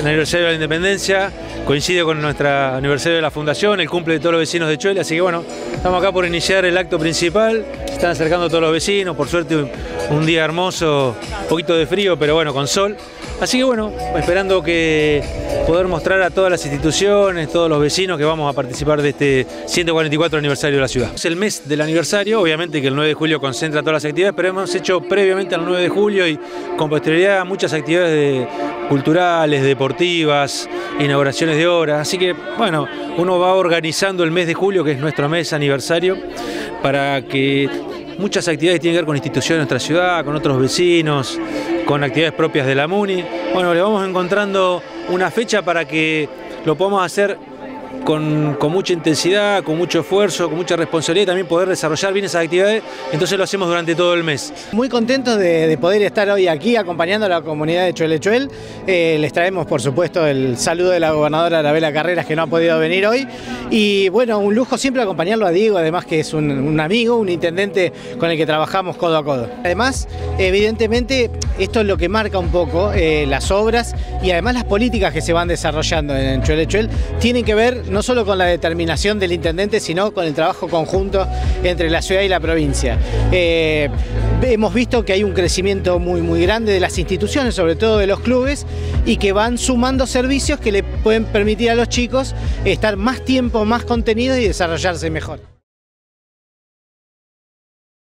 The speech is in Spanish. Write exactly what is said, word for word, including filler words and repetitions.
el aniversario de la Independencia, coincide con nuestro aniversario de la Fundación, el cumple de todos los vecinos de Chuele, así que bueno, estamos acá por iniciar el acto principal, se están acercando todos los vecinos, por suerte un, un día hermoso, un poquito de frío, pero bueno, con sol. Así que bueno, esperando que poder mostrar a todas las instituciones, todos los vecinos que vamos a participar de este ciento cuarenta y cuatro aniversario de la ciudad. Es el mes del aniversario, obviamente que el nueve de julio concentra todas las actividades, pero hemos hecho previamente al nueve de julio y con posterioridad muchas actividades de, culturales, deportivas, inauguraciones de obras. Así que bueno, uno va organizando el mes de julio, que es nuestro mes aniversario, para que muchas actividades tienen que ver con instituciones de nuestra ciudad, con otros vecinos, con actividades propias de la MUNI. Bueno, le vamos encontrando una fecha para que lo podamos hacer con, con mucha intensidad, con mucho esfuerzo, con mucha responsabilidad y también poder desarrollar bien esas actividades. Entonces lo hacemos durante todo el mes. Muy contentos de, de poder estar hoy aquí acompañando a la comunidad de Cholechuel. Eh, les traemos por supuesto el saludo de la gobernadora Arabela Carreras, que no ha podido venir hoy. Y bueno, un lujo siempre acompañarlo a Diego, además que es un, un amigo, un intendente con el que trabajamos codo a codo. Además, evidentemente, esto es lo que marca un poco eh, las obras y además las políticas que se van desarrollando en Cholechuel tienen que ver no solo con la determinación del intendente, sino con el trabajo conjunto entre la ciudad y la provincia. Eh, hemos visto que hay un crecimiento muy, muy grande de las instituciones, sobre todo de los clubes, y que van sumando servicios que le pueden permitir a los chicos estar más tiempo, más contenidos y desarrollarse mejor.